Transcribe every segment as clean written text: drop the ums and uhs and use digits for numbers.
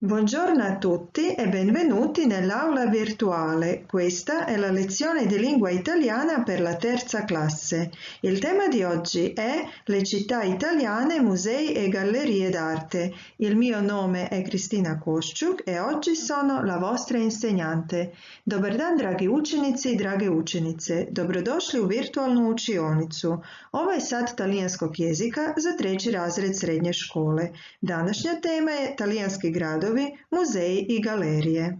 Buongiorno a tutti e benvenuti nell'aula virtuale. Questa è la lezione di lingua italiana per la terza classe. Il tema di oggi è le città italiane, musei e gallerie d'arte. Il mio nome è Kristina Koščuk e oggi sono la vostra insegnante. Dobar dan, dragi učenici i drage učenice. Dobrodošli u virtualnu učionicu. Ovo je sat talijanskog jezika za treći razred srednje škole. Današnja tema je talijanski gradovi, muzeji i galerije.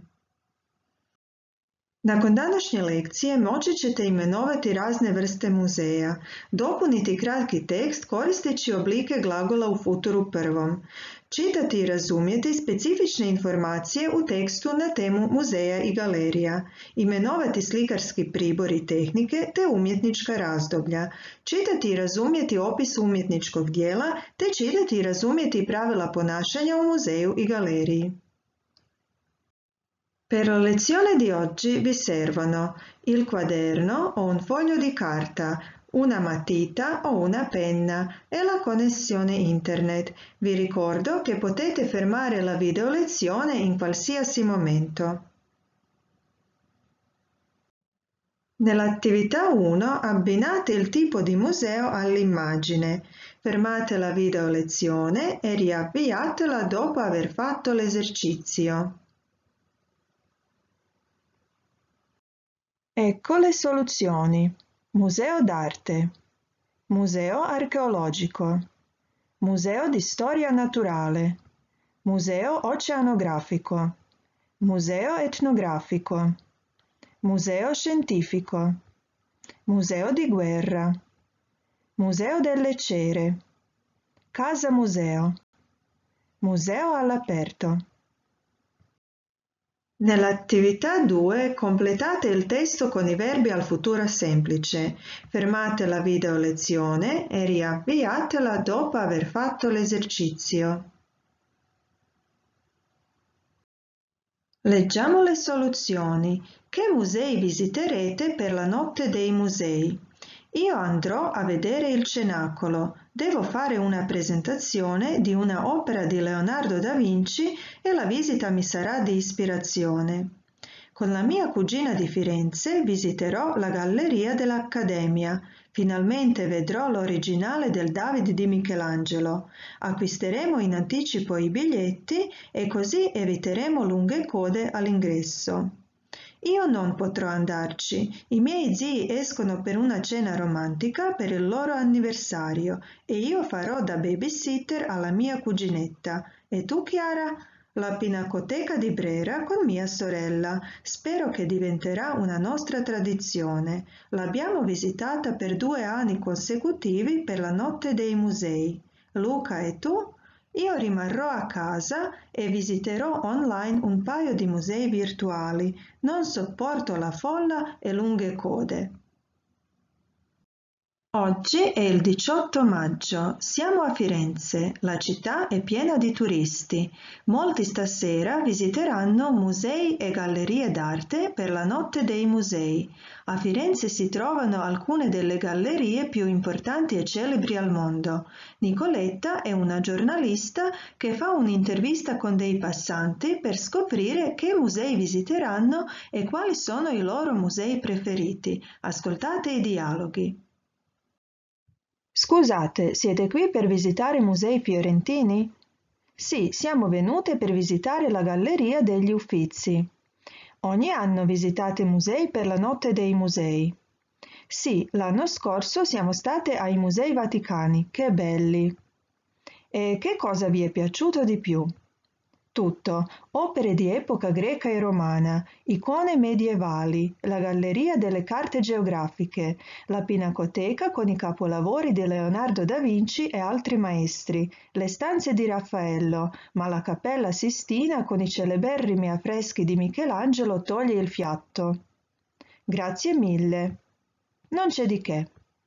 Nakon današnje lekcije moći ćete imenovati razne vrste muzeja, dopuniti kratki tekst koristeći oblike glagola u futuru prvom, čitati i razumjeti specifične informacije u tekstu na temu muzeja i galerija, imenovati slikarski pribor i tehnike te umjetnička razdoblja, čitati i razumjeti opis umjetničkog dijela te čitati i razumjeti pravila ponašanja u muzeju i galeriji. Per la lezione di oggi vi servono il quaderno o un foglio di carta, una matita o una penna e la connessione internet. Vi ricordo che potete fermare la video lezione in qualsiasi momento. Nell'attività 1 abbinate il tipo di museo all'immagine. Fermate la video lezione e riavviatela dopo aver fatto l'esercizio. Ecco le soluzioni. Museo d'arte, museo archeologico, museo di storia naturale, museo oceanografico, museo etnografico, museo scientifico, museo di guerra, museo delle cere, casa museo, museo all'aperto. Nell'attività 2 completate il testo con i verbi al futuro semplice, fermate la video lezione e riavviatela dopo aver fatto l'esercizio. Leggiamo le soluzioni. Che musei visiterete per la notte dei musei? Io andrò a vedere il Cenacolo. Devo fare una presentazione di una opera di Leonardo da Vinci e la visita mi sarà di ispirazione. Con la mia cugina di Firenze visiterò la Galleria dell'Accademia. Finalmente vedrò l'originale del David di Michelangelo. Acquisteremo in anticipo i biglietti e così eviteremo lunghe code all'ingresso. Io non potrò andarci. I miei zii escono per una cena romantica per il loro anniversario e io farò da babysitter alla mia cuginetta. E tu, Chiara? La Pinacoteca di Brera con mia sorella. Spero che diventerà una nostra tradizione. L'abbiamo visitata per 2 anni consecutivi per la notte dei musei. Luca e tu? Io rimarrò a casa e visiterò online un paio di musei virtuali. Non sopporto la folla e lunghe code. Oggi è il 18 maggio, siamo a Firenze, la città è piena di turisti. Molti stasera visiteranno musei e gallerie d'arte per la notte dei musei. A Firenze si trovano alcune delle gallerie più importanti e celebri al mondo. Nicoletta è una giornalista che fa un'intervista con dei passanti per scoprire che musei visiteranno e quali sono i loro musei preferiti. Ascoltate i dialoghi. Scusate, siete qui per visitare i musei fiorentini? Sì, siamo venute per visitare la Galleria degli Uffizi. Ogni anno visitate musei per la Notte dei Musei? Sì, l'anno scorso siamo state ai Musei Vaticani, che belli! E che cosa vi è piaciuto di più? Tutto, opere di epoca greca e romana, icone medievali, la Galleria delle carte geografiche, la Pinacoteca con i capolavori di Leonardo da Vinci e altri maestri, le stanze di Raffaello, ma la Cappella Sistina con i celeberrimi affreschi di Michelangelo toglie il fiato. Grazie mille. Non c'è di che.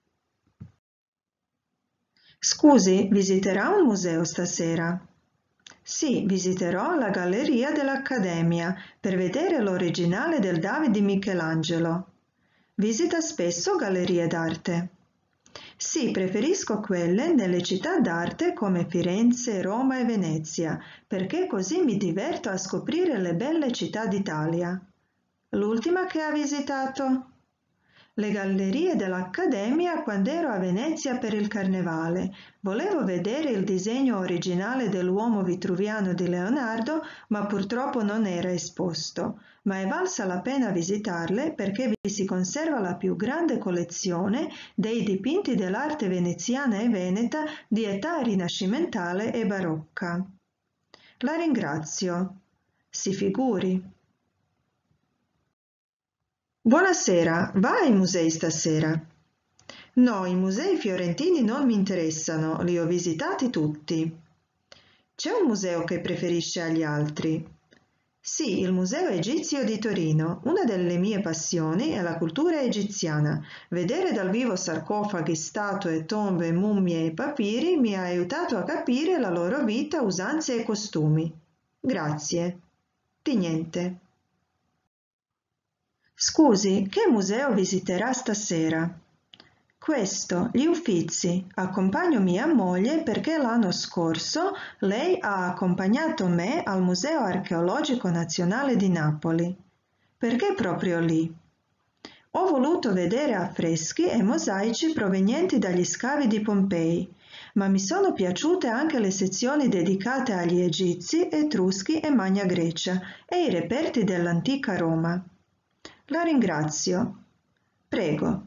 Scusi, visiterà un museo stasera? Sì, visiterò la Galleria dell'Accademia per vedere l'originale del David di Michelangelo. Visita spesso gallerie d'arte? Sì, preferisco quelle nelle città d'arte come Firenze, Roma e Venezia, perché così mi diverto a scoprire le belle città d'Italia. L'ultima che ha visitato? Le gallerie dell'Accademia quando ero a Venezia per il Carnevale. Volevo vedere il disegno originale dell'uomo vitruviano di Leonardo, ma purtroppo non era esposto. Ma è valsa la pena visitarle perché vi si conserva la più grande collezione dei dipinti dell'arte veneziana e veneta di età rinascimentale e barocca. La ringrazio. Si figuri. Buonasera, va ai musei stasera? No, i musei fiorentini non mi interessano, li ho visitati tutti. C'è un museo che preferisce agli altri? Sì, il Museo Egizio di Torino. Una delle mie passioni è la cultura egiziana. Vedere dal vivo sarcofagi, statue, tombe, mummie e papiri mi ha aiutato a capire la loro vita, usanze e costumi. Grazie. Di niente. Scusi, che museo visiterà stasera? Questo, gli Uffizi. Accompagno mia moglie perché l'anno scorso lei ha accompagnato me al Museo Archeologico Nazionale di Napoli. Perché proprio lì? Ho voluto vedere affreschi e mosaici provenienti dagli scavi di Pompei, ma mi sono piaciute anche le sezioni dedicate agli Egizi, Etruschi e Magna Grecia e i reperti dell'antica Roma. La ringrazio. Prego.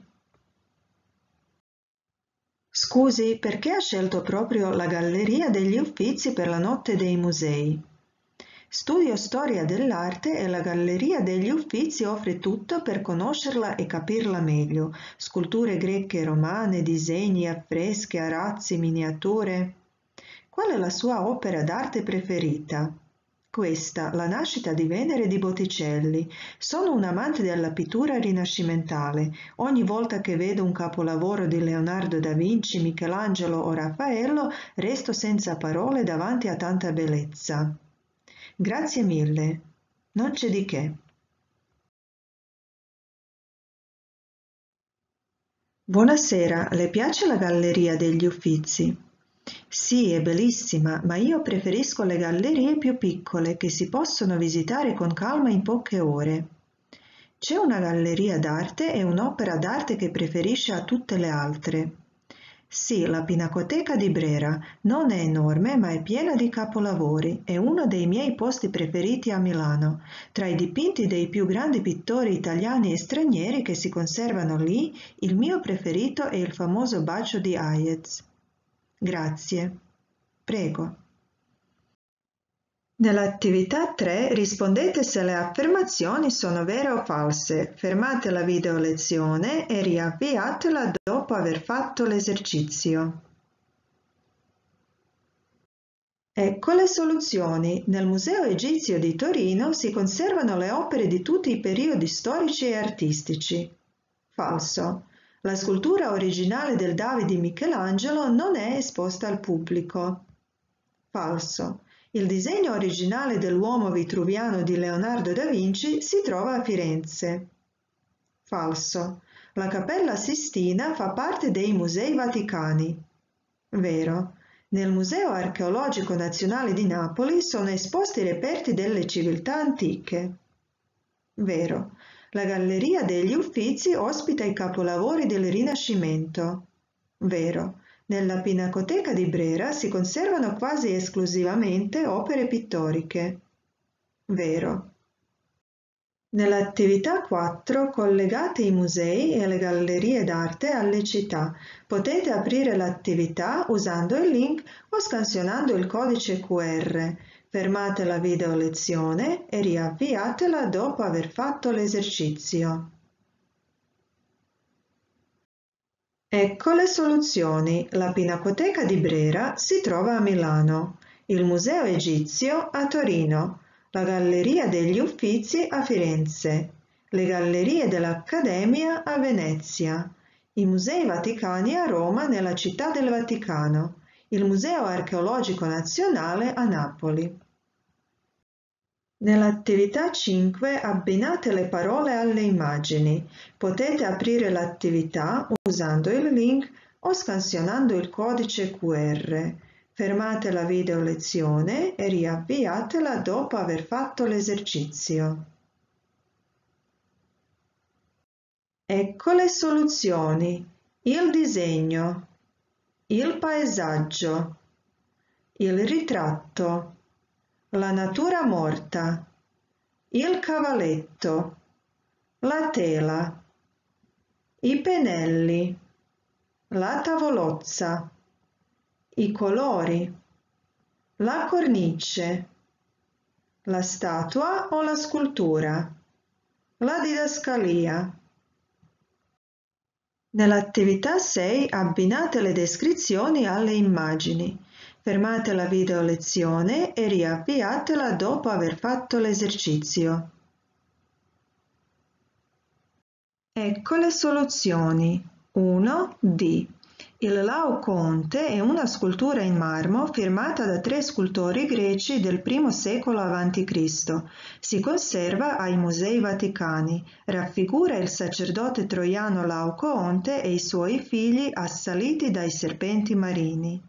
Scusi, perché ha scelto proprio la Galleria degli Uffizi per la Notte dei Musei? Studio storia dell'arte e la Galleria degli Uffizi offre tutto per conoscerla e capirla meglio. Sculture greche e romane, disegni, affreschi, arazzi, miniature. Qual è la sua opera d'arte preferita? Questa, La nascita di Venere di Botticelli. Sono un amante della pittura rinascimentale. Ogni volta che vedo un capolavoro di Leonardo da Vinci, Michelangelo o Raffaello, resto senza parole davanti a tanta bellezza. Grazie mille. Non c'è di che. Buonasera, le piace la Galleria degli Uffizi? Sì, è bellissima, ma io preferisco le gallerie più piccole che si possono visitare con calma in poche ore. C'è una galleria d'arte e un'opera d'arte che preferisce a tutte le altre. Sì, la Pinacoteca di Brera non è enorme, ma è piena di capolavori. È uno dei miei posti preferiti a Milano. Tra i dipinti dei più grandi pittori italiani e stranieri che si conservano lì, il mio preferito è il famoso Bacio di Hayez. Grazie. Prego. Nell'attività 3 rispondete se le affermazioni sono vere o false. Fermate la video lezione e riavviatela dopo aver fatto l'esercizio. Ecco le soluzioni. Nel Museo Egizio di Torino si conservano le opere di tutti i periodi storici e artistici. Falso. La scultura originale del David di Michelangelo non è esposta al pubblico. Falso. Il disegno originale dell'uomo vitruviano di Leonardo da Vinci si trova a Firenze. Falso. La Cappella Sistina fa parte dei Musei Vaticani. Vero. Nel Museo Archeologico Nazionale di Napoli sono esposti i reperti delle civiltà antiche. Vero. La Galleria degli Uffizi ospita i capolavori del Rinascimento. Vero. Nella Pinacoteca di Brera si conservano quasi esclusivamente opere pittoriche. Vero. Nell'attività 4 collegate i musei e le gallerie d'arte alle città. Potete aprire l'attività usando il link o scansionando il codice QR. Fermate la video lezione e riavviatela dopo aver fatto l'esercizio. Ecco le soluzioni. La Pinacoteca di Brera si trova a Milano, il Museo Egizio a Torino, la Galleria degli Uffizi a Firenze, le Gallerie dell'Accademia a Venezia, i Musei Vaticani a Roma nella Città del Vaticano, il Museo Archeologico Nazionale a Napoli. Nell'attività 5 abbinate le parole alle immagini. Potete aprire l'attività usando il link o scansionando il codice QR. Fermate la video lezione e riavviatela dopo aver fatto l'esercizio. Ecco le soluzioni: il disegno, il paesaggio, il ritratto, la natura morta, il cavaletto, la tela, i pennelli, la tavolozza, i colori, la cornice, la statua o la scultura, la didascalia. Nell'attività 6 abbinate le descrizioni alle immagini. Fermate la video lezione e riavviatela dopo aver fatto l'esercizio. Ecco le soluzioni. 1D. Il Laocoonte è una scultura in marmo firmata da 3 scultori greci del I secolo a.C. Si conserva ai Musei Vaticani. Raffigura il sacerdote troiano Laocoonte e i suoi figli assaliti dai serpenti marini.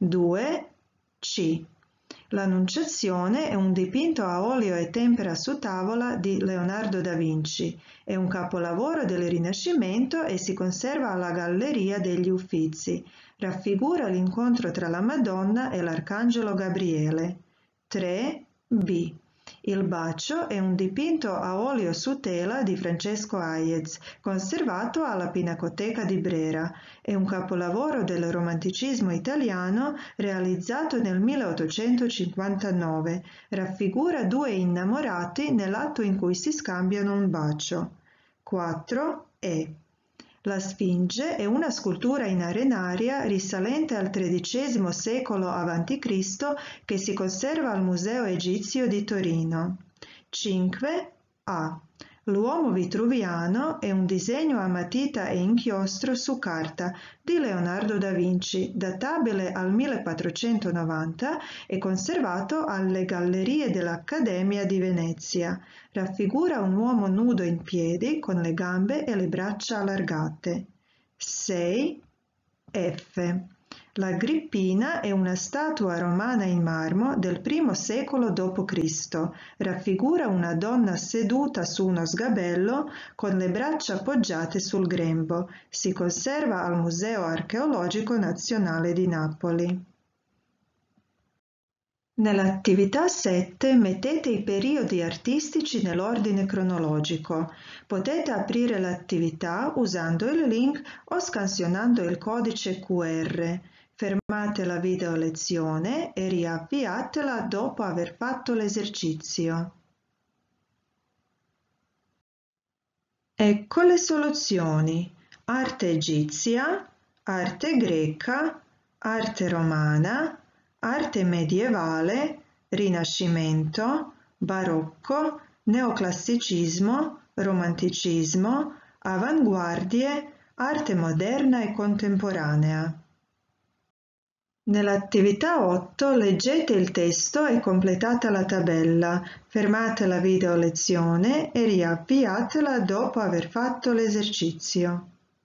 2C. L'Annunciazione è un dipinto a olio e tempera su tavola di Leonardo da Vinci. È un capolavoro del Rinascimento e si conserva alla Galleria degli Uffizi. Raffigura l'incontro tra la Madonna e l'Arcangelo Gabriele. 3B. Il Bacio è un dipinto a olio su tela di Francesco Hayez, conservato alla Pinacoteca di Brera. È un capolavoro del romanticismo italiano realizzato nel 1859. Raffigura 2 innamorati nell'atto in cui si scambiano un bacio. 4E. La Sfinge è una scultura in arenaria risalente al XIII secolo a.C. che si conserva al Museo Egizio di Torino. 5A. L'uomo vitruviano è un disegno a matita e inchiostro su carta di Leonardo da Vinci, databile al 1490 e conservato alle Gallerie dell'Accademia di Venezia. Raffigura un uomo nudo in piedi con le gambe e le braccia allargate. 6F. L'Agrippina è una statua romana in marmo del I secolo d.C. Raffigura una donna seduta su uno sgabello con le braccia appoggiate sul grembo. Si conserva al Museo Archeologico Nazionale di Napoli. Nell'attività 7 mettete i periodi artistici nell'ordine cronologico. Potete aprire l'attività usando il link o scansionando il codice QR. Fermate la video lezione e riavviatela dopo aver fatto l'esercizio. Ecco le soluzioni: arte egizia, arte greca, arte romana, arte medievale, Rinascimento, Barocco, Neoclassicismo, Romanticismo, Avanguardie, arte moderna e contemporanea. Nell'attività 8 leggete il testo e completate la tabella. Fermate la video lezione e riavviatela dopo aver fatto l'esercizio.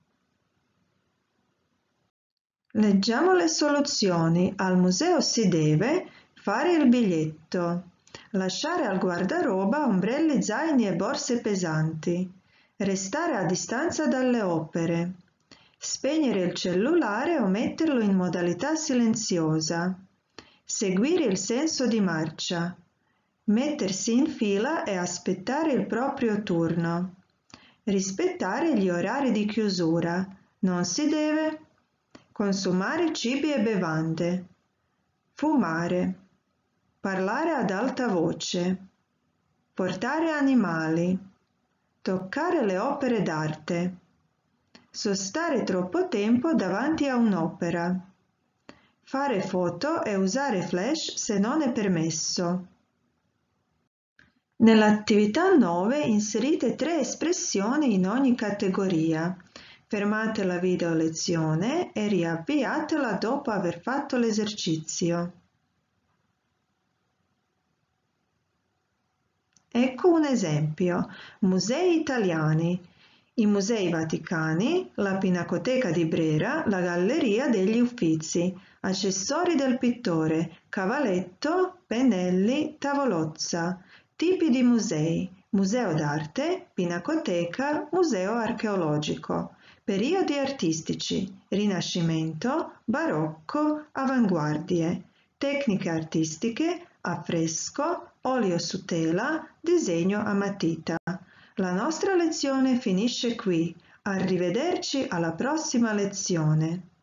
Leggiamo le soluzioni. Al museo si deve fare il biglietto, lasciare al guardaroba ombrelli, zaini e borse pesanti, restare a distanza dalle opere, spegnere il cellulare o metterlo in modalità silenziosa, seguire il senso di marcia, mettersi in fila e aspettare il proprio turno, rispettare gli orari di chiusura, non si deve consumare cibi e bevande, fumare, parlare ad alta voce, portare animali, toccare le opere d'arte, sostare troppo tempo davanti a un'opera, fare foto e usare flash se non è permesso. Nell'attività 9 inserite 3 espressioni in ogni categoria. Fermate la video lezione e riavviatela dopo aver fatto l'esercizio. Ecco un esempio. Musei italiani. i Musei Vaticani, la Pinacoteca di Brera, la Galleria degli Uffizi, accessori del pittore, cavaletto, pennelli, tavolozza, tipi di musei, museo d'arte, pinacoteca, museo archeologico, periodi artistici, Rinascimento, Barocco, avanguardie, tecniche artistiche, affresco, olio su tela, disegno a matita. La nostra lezione finisce qui. Arrivederci alla prossima lezione.